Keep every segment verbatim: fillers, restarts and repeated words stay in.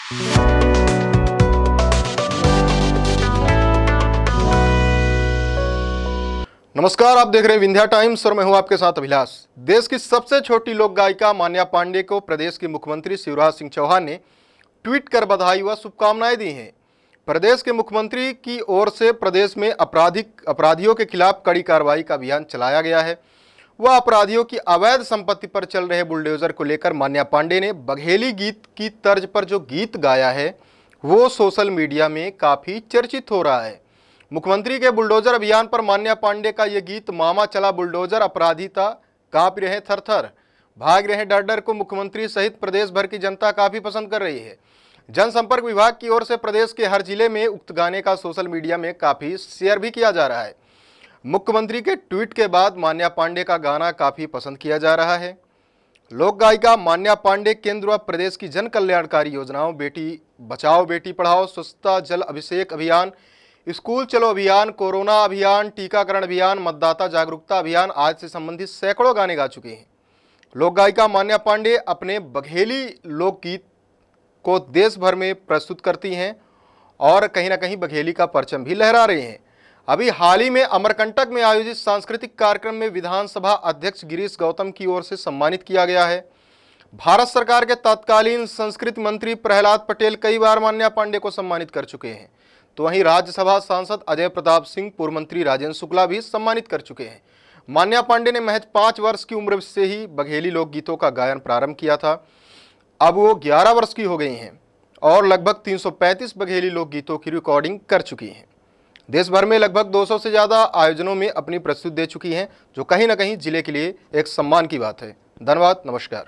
नमस्कार, आप देख रहे हैं विंध्या टाइम्स और मैं हूं आपके साथ अभिलाष। देश की सबसे छोटी लोक गायिका मान्या पांडे को प्रदेश के मुख्यमंत्री शिवराज सिंह चौहान ने ट्वीट कर बधाई व शुभकामनाएं दी हैं। प्रदेश के मुख्यमंत्री की ओर से प्रदेश में आपराधिक अपराधियों के खिलाफ कड़ी कार्रवाई का अभियान चलाया गया है। वह अपराधियों की अवैध संपत्ति पर चल रहे बुलडोजर को लेकर मान्या पांडे ने बघेली गीत की तर्ज पर जो गीत गाया है वो सोशल मीडिया में काफ़ी चर्चित हो रहा है। मुख्यमंत्री के बुलडोजर अभियान पर मान्या पांडे का ये गीत मामा चला बुलडोजर, अपराधी था कांप रहे थर थर, भाग रहे डर डर को मुख्यमंत्री सहित प्रदेश भर की जनता काफ़ी पसंद कर रही है। जनसंपर्क विभाग की ओर से प्रदेश के हर जिले में उक्त गाने का सोशल मीडिया में काफ़ी शेयर भी किया जा रहा है। मुख्यमंत्री के ट्वीट के बाद मान्या पांडे का गाना काफ़ी पसंद किया जा रहा है। लोक गायिका मान्या पांडे केंद्र व प्रदेश की जन कल्याणकारी योजनाओं बेटी बचाओ बेटी पढ़ाओ, स्वच्छता जल अभिषेक अभियान, स्कूल चलो अभियान, कोरोना अभियान, टीकाकरण अभियान, मतदाता जागरूकता अभियान आज से संबंधित सैकड़ों गाने गा चुके हैं। लोक गायिका मान्या पांडे अपने बघेली लोकगीत को देश भर में प्रस्तुत करती हैं और कहीं ना कहीं बघेली का परचम भी लहरा रहे हैं। अभी हाल ही में अमरकंटक में आयोजित सांस्कृतिक कार्यक्रम में विधानसभा अध्यक्ष गिरीश गौतम की ओर से सम्मानित किया गया है। भारत सरकार के तत्कालीन संस्कृति मंत्री प्रहलाद पटेल कई बार मान्या पांडे को सम्मानित कर चुके हैं, तो वहीं राज्यसभा सांसद अजय प्रताप सिंह, पूर्व मंत्री राजेंद्र शुक्ला भी सम्मानित कर चुके हैं। मान्या पांडे ने महज पाँच वर्ष की उम्र से ही बघेली लोकगीतों का गायन प्रारंभ किया था। अब वो ग्यारह वर्ष की हो गई हैं और लगभग तीन सौ पैंतीस बघेली लोकगीतों की रिकॉर्डिंग कर चुकी हैं। देश भर में लगभग दो सौ से ज़्यादा आयोजनों में अपनी प्रस्तुति दे चुकी हैं, जो कहीं ना कहीं जिले के लिए एक सम्मान की बात है। धन्यवाद, नमस्कार।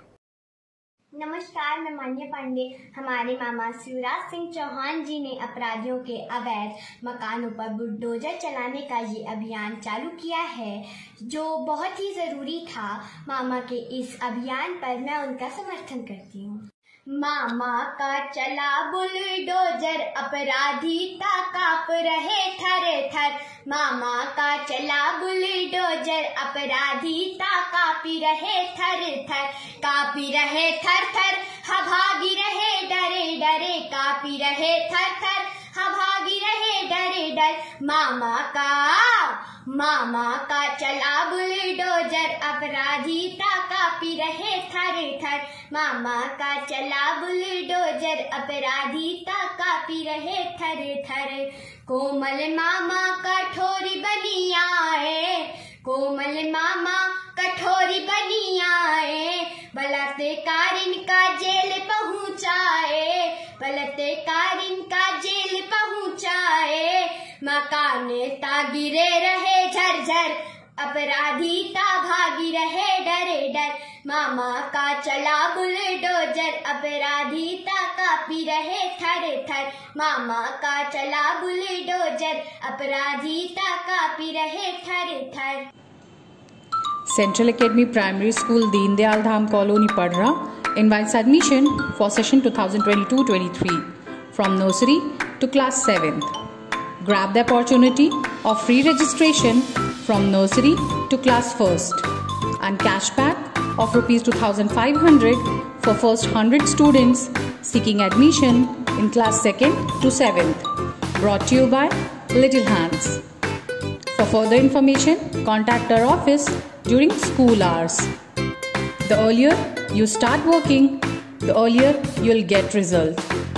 नमस्कार, मैं मान्या पांडे। हमारे मामा शिवराज सिंह चौहान जी ने अपराधियों के अवैध मकानों पर बुलडोजर चलाने का ये अभियान चालू किया है, जो बहुत ही ज़रूरी था। मामा के इस अभियान पर मैं उनका समर्थन करती हूँ। मामा का चला बुलडोजर, अपराधी ता कांप रहे थर थर। मामा का चला बुलडोजर, अपराधी ता कांपी रहे थर थर, कांपी रहे थर थर, हा भागी रहे डरे डरे, कांपी रहे थर थर, हा भागी रहे डरे डर। मामा का मामा का चला बुलडोजर, अपराधी ता कांपी रहे थर थर। मामा का चला बुलडोजर, अपराधी ता कांपी रहे थर थर। कोमल मामा कठोरी बनी आए, कोमल मामा कठोरी बनी आए, बलात्कारिन का जेल पहुँचाए, बलात्कारिन का जेल पहुँचाए। मकान ता गिरे रहे झरझर, अपराधी ता भागी रहे डरे डर। मामा का चला बुलडोजर, अपराधी ता कांपी रहे थर थर। मामा का चला बुलडोजर, अपराधी ता कांपी रहे थर थर। Central Academy Primary School, Deen Dayal Dham Colony, Padra invites admission for session twenty twenty-two twenty-three from nursery to class seventh. Grab the opportunity of free registration from nursery to class first and cashback of rupees two thousand five hundred for first one hundred students seeking admission in class second to seventh. Brought to you by Little Hands. For further information, contact our office during school hours. The earlier you start working, the earlier you'll get result.